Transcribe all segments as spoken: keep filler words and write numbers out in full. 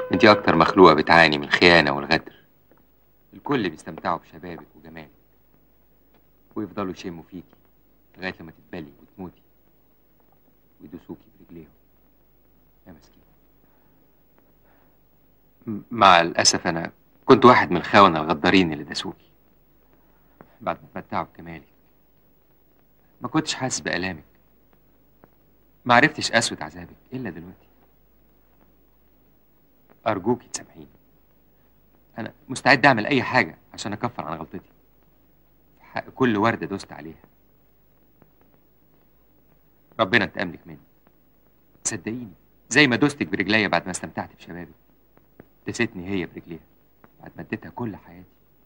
انت اكتر مخلوقه بتعاني من الخيانه والغدر. الكل بيستمتعوا بشبابك وجمالك ويفضلوا يشموا فيكي لغايه لما تتبلي وتموتي ويدوسوكي برجليهم. يا مسكين. مع الاسف انا كنت واحد من الخونه الغدارين اللي داسوكي. بعد ما اتمتعوا بكمالك ما كنتش حاسس بآلامك، ما عرفتش قسوة عذابك إلا دلوقتي. أرجوكي تسامحيني، أنا مستعد أعمل أي حاجة عشان أكفر عن غلطتي في حق كل وردة دوست عليها. ربنا انتقم لك مني، صدقيني زي ما دوستك برجليا بعد ما استمتعت بشبابي، دستني هي برجليها بعد ما اديتها كل حياتي.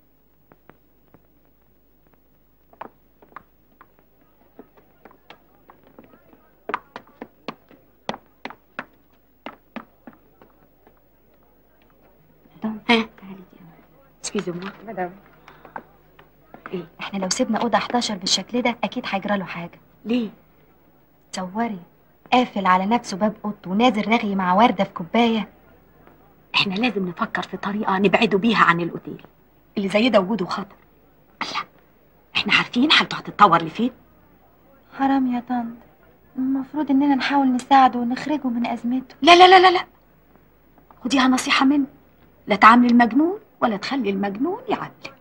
ها تعالي دي اسكيزو موا مدام. ايه احنا لو سيبنا اوضه حداشر بالشكل ده اكيد هيجرى له حاجه. ليه؟ تصوري قافل على نفسه باب اوضته ونازل رغي مع ورده في كوبايه. احنا لازم نفكر في طريقه نبعده بيها عن الاوتيل اللي زي ده، وجوده خطر. الله، احنا عارفين حالته هتتطور لفين. حرام يا طنط، المفروض اننا نحاول نساعده ونخرجه من ازمته. لا لا لا لا لا، خديها نصيحه مني، لا تعاملي المجنون ولا تخلي المجنون يعاملك.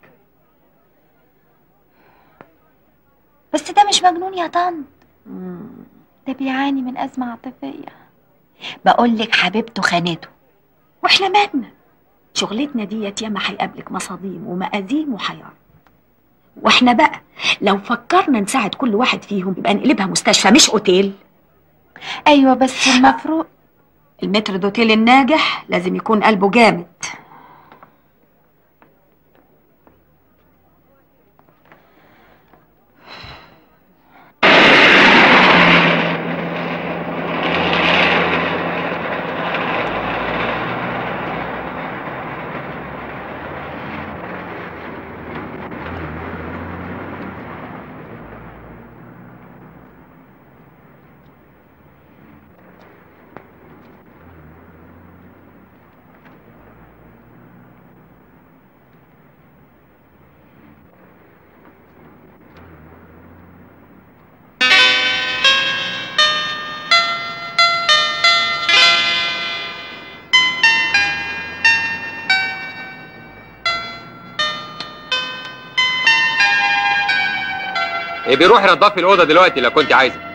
بس ده مش مجنون يا طنط، ده بيعاني من ازمه عاطفيه. بقول لك حبيبته خانته، واحنا مالنا؟ شغلتنا ديت ياما هيقابلك مصاديم ومآزيم وحيار، واحنا بقى لو فكرنا نساعد كل واحد فيهم يبقى نقلبها مستشفى مش اوتيل. ايوه بس المفروض المتر دوتيل الناجح لازم يكون قلبه جامد. بيروح ينضف الاوضه دلوقتي لو كنت عايزه.